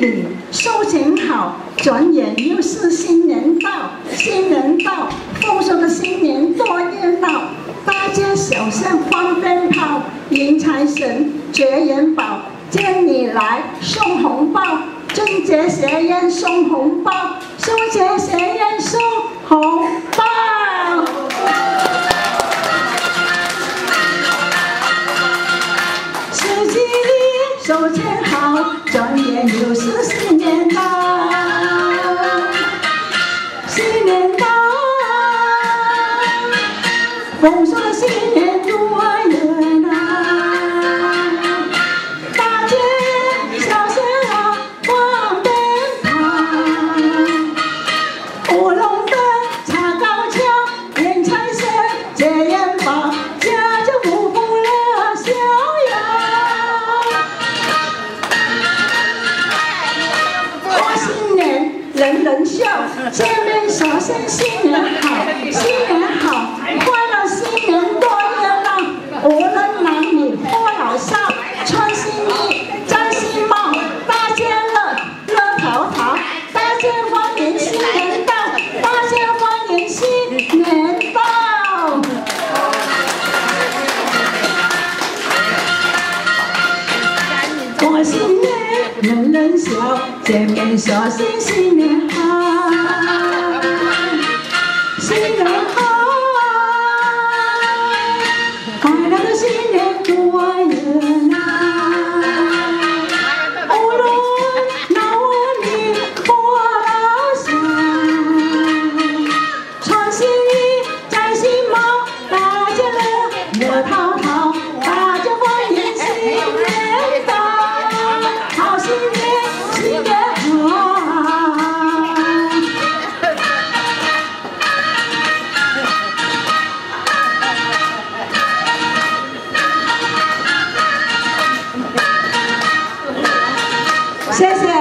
里收钱好，转眼又是新年到，新年到，丰收的新年多热闹，大街小巷放鞭炮，迎财神绝元宝，见你来送红包，春节谐音送红包，春节谐音送红包。四季里收钱好，转眼又是新年到，新年到，丰收的新年多热闹，大街小巷啊放鞭炮，舞龙灯插高跷，迎财神接元宝，家家户户乐逍遥。过新年人人笑，见面说声新年好，新年好，快乐新年多热闹，无论男女或老少，穿新衣摘新帽，大家乐乐淘淘，大家欢迎新年到，大家欢迎新年到。过新年人人笑，见面说声新年好，新年好，快乐的新年多热闹，无论男女或老少，穿新衣摘新帽，大家乐乐淘淘，大家欢迎新年到，好新年，新年好。谢谢。